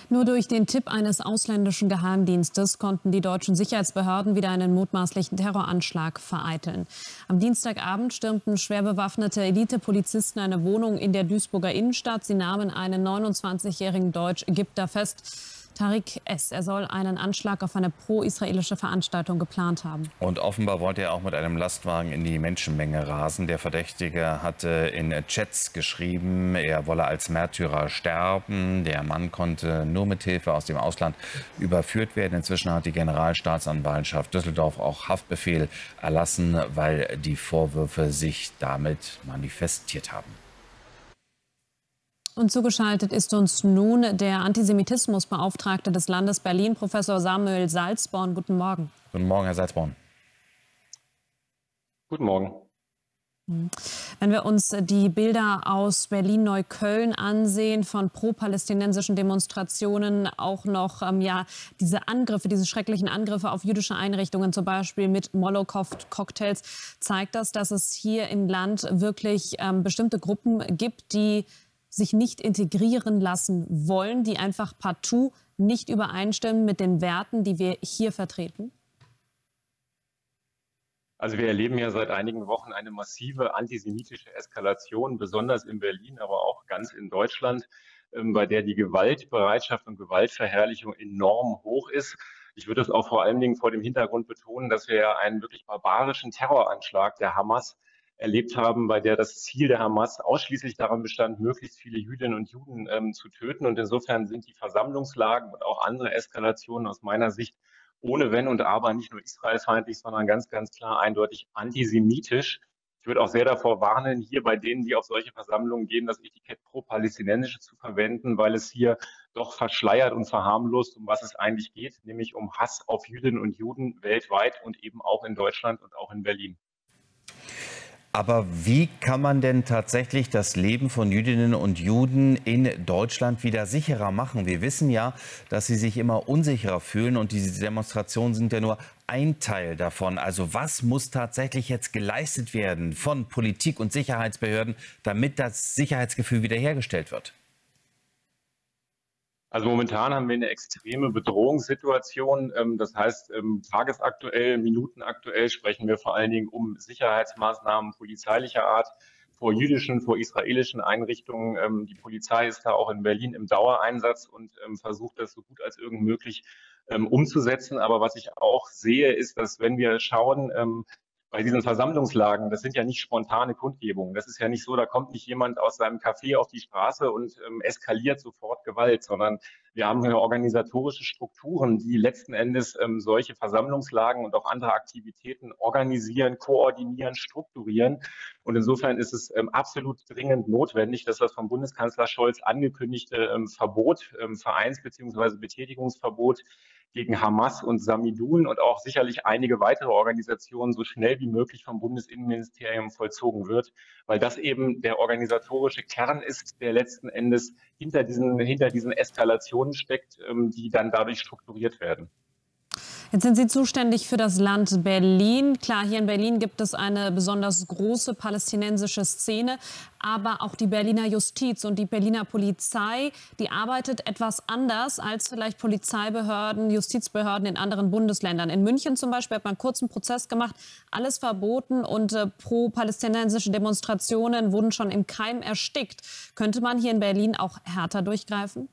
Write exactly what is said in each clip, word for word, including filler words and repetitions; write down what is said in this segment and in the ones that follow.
Nur durch den Tipp eines ausländischen Geheimdienstes konnten die deutschen Sicherheitsbehörden wieder einen mutmaßlichen Terroranschlag vereiteln. Am Dienstagabend stürmten schwer bewaffnete Elitepolizisten eine Wohnung in der Duisburger Innenstadt. Sie nahmen einen neunundzwanzigjährigen Deutsch-Ägypter fest, Tariq S. Er soll einen Anschlag auf eine pro-israelische Veranstaltung geplant haben. Und offenbar wollte er auch mit einem Lastwagen in die Menschenmenge rasen. Der Verdächtige hatte in Chats geschrieben, er wolle als Märtyrer sterben. Der Mann konnte nur mit Hilfe aus dem Ausland überführt werden. Inzwischen hat die Generalstaatsanwaltschaft Düsseldorf auch Haftbefehl erlassen, weil die Vorwürfe sich damit manifestiert haben. Und zugeschaltet ist uns nun der Antisemitismusbeauftragte des Landes Berlin, Professor Samuel Salzborn. Guten Morgen. Guten Morgen, Herr Salzborn. Guten Morgen. Wenn wir uns die Bilder aus Berlin-Neukölln ansehen, von pro-palästinensischen Demonstrationen, auch noch ähm, ja, diese Angriffe, diese schrecklichen Angriffe auf jüdische Einrichtungen, zum Beispiel mit Molotow-Cocktails, zeigt das, dass es hier im Land wirklich ähm, bestimmte Gruppen gibt, die sich nicht integrieren lassen wollen, die einfach partout nicht übereinstimmen mit den Werten, die wir hier vertreten? Also wir erleben ja seit einigen Wochen eine massive antisemitische Eskalation, besonders in Berlin, aber auch ganz in Deutschland, bei der die Gewaltbereitschaft und Gewaltverherrlichung enorm hoch ist. Ich würde es auch vor allen Dingen vor dem Hintergrund betonen, dass wir ja einen wirklich barbarischen Terroranschlag der Hamas erlebt haben, bei der das Ziel der Hamas ausschließlich darin bestand, möglichst viele Jüdinnen und Juden ähm, zu töten. Und insofern sind die Versammlungslagen und auch andere Eskalationen aus meiner Sicht ohne Wenn und Aber nicht nur israelfeindlich, sondern ganz, ganz klar eindeutig antisemitisch. Ich würde auch sehr davor warnen, hier bei denen, die auf solche Versammlungen gehen, das Etikett pro-palästinensische zu verwenden, weil es hier doch verschleiert und verharmlost, um was es eigentlich geht, nämlich um Hass auf Jüdinnen und Juden weltweit und eben auch in Deutschland und auch in Berlin. Aber wie kann man denn tatsächlich das Leben von Jüdinnen und Juden in Deutschland wieder sicherer machen? Wir wissen ja, dass sie sich immer unsicherer fühlen und diese Demonstrationen sind ja nur ein Teil davon. Also was muss tatsächlich jetzt geleistet werden von Politik und Sicherheitsbehörden, damit das Sicherheitsgefühl wiederhergestellt wird? Also momentan haben wir eine extreme Bedrohungssituation. Das heißt, tagesaktuell, minutenaktuell sprechen wir vor allen Dingen um Sicherheitsmaßnahmen polizeilicher Art vor jüdischen, vor israelischen Einrichtungen. Die Polizei ist da auch in Berlin im Dauereinsatz und versucht das so gut als irgend möglich umzusetzen. Aber was ich auch sehe, ist, dass wenn wir schauen, bei diesen Versammlungslagen, das sind ja nicht spontane Kundgebungen. Das ist ja nicht so, da kommt nicht jemand aus seinem Café auf die Straße und ähm, eskaliert sofort Gewalt, sondern wir haben hier organisatorische Strukturen, die letzten Endes ähm, solche Versammlungslagen und auch andere Aktivitäten organisieren, koordinieren, strukturieren. Und insofern ist es ähm, absolut dringend notwendig, dass das vom Bundeskanzler Scholz angekündigte ähm, Verbot, ähm, Vereins- bzw. Betätigungsverbot gegen Hamas und Samidun und auch sicherlich einige weitere Organisationen so schnell wie möglich vom Bundesinnenministerium vollzogen wird, weil das eben der organisatorische Kern ist, der letzten Endes hinter diesen, hinter diesen Eskalationen steckt, die dann dadurch strukturiert werden. Jetzt sind Sie zuständig für das Land Berlin. Klar, hier in Berlin gibt es eine besonders große palästinensische Szene, aber auch die Berliner Justiz und die Berliner Polizei, die arbeitet etwas anders als vielleicht Polizeibehörden, Justizbehörden in anderen Bundesländern. In München zum Beispiel hat man einen kurzen Prozess gemacht, alles verboten und äh, pro-palästinensische Demonstrationen wurden schon im Keim erstickt. Könnte man hier in Berlin auch härter durchgreifen?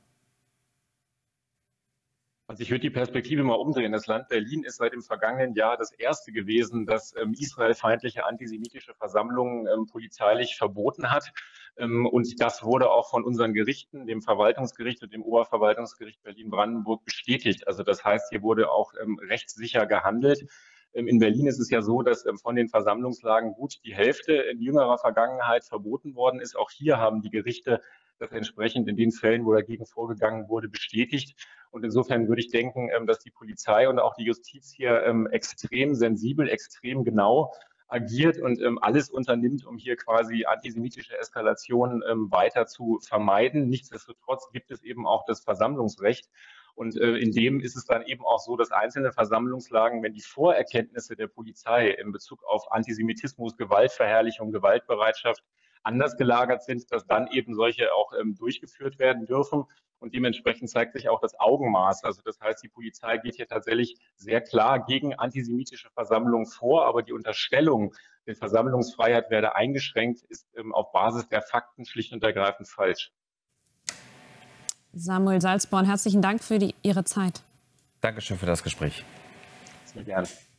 Also ich würde die Perspektive mal umdrehen. Das Land Berlin ist seit dem vergangenen Jahr das erste gewesen, das ähm, israelfeindliche antisemitische Versammlungen ähm, polizeilich verboten hat. Ähm, und das wurde auch von unseren Gerichten, dem Verwaltungsgericht und dem Oberverwaltungsgericht Berlin-Brandenburg bestätigt. Also das heißt, hier wurde auch ähm, rechtssicher gehandelt. Ähm, in Berlin ist es ja so, dass ähm, von den Versammlungslagen gut die Hälfte in jüngerer Vergangenheit verboten worden ist. Auch hier haben die Gerichte das entsprechend in den Fällen, wo dagegen vorgegangen wurde, bestätigt. Und insofern würde ich denken, dass die Polizei und auch die Justiz hier extrem sensibel, extrem genau agiert und alles unternimmt, um hier quasi antisemitische Eskalationen weiter zu vermeiden. Nichtsdestotrotz gibt es eben auch das Versammlungsrecht. Und in dem ist es dann eben auch so, dass einzelne Versammlungslagen, wenn die Vorerkenntnisse der Polizei in Bezug auf Antisemitismus, Gewaltverherrlichung, Gewaltbereitschaft anders gelagert sind, dass dann eben solche auch ähm, durchgeführt werden dürfen. Und dementsprechend zeigt sich auch das Augenmaß. Also das heißt, die Polizei geht hier tatsächlich sehr klar gegen antisemitische Versammlungen vor, aber die Unterstellung, die Versammlungsfreiheit werde eingeschränkt, ist ähm, auf Basis der Fakten schlicht und ergreifend falsch. Samuel Salzborn, herzlichen Dank für die, Ihre Zeit. Dankeschön für das Gespräch. Sehr gerne.